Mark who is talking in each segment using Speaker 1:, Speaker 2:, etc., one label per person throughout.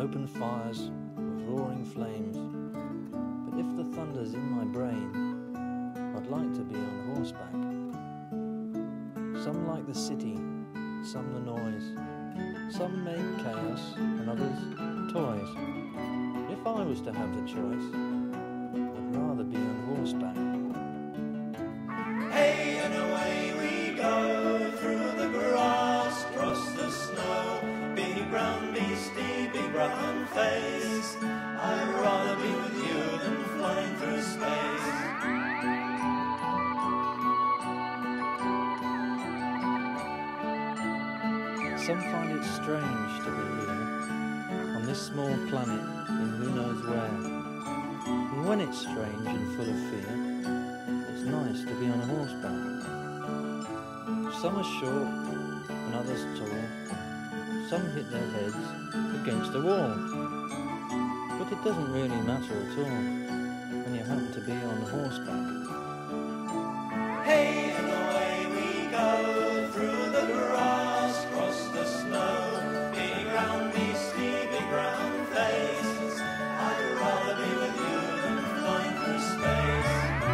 Speaker 1: open fires with roaring flames. But if the thunder's in my brain, I'd like to be on horseback. Some like the city, some the noise. Some make chaos and others toys. If I was to have the choice, I'd rather be on horseback.
Speaker 2: Hey, and away we go through the grass, across the snow. Big brown beastie, big brown face. I'd rather be with you than flying through space.
Speaker 1: Some find it strange to be here, on this small planet in who knows where. And when it's strange and full of fear, it's nice to be on a horseback. Some are short and others tall. Some hit their heads against a wall. But it doesn't really matter at all when you happen to be on horseback.
Speaker 2: Hey, and away we go through the grass, across the snow. Big brown beastie, big brown face. I'd rather be with you than flying through space.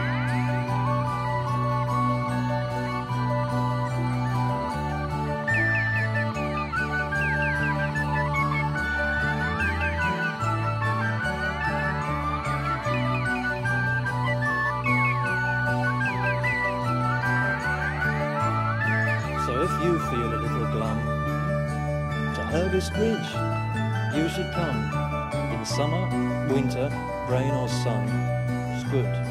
Speaker 1: So if you feel a little glum, to Hurgust Ridge you should come. In summer, winter, rain or sun, it's good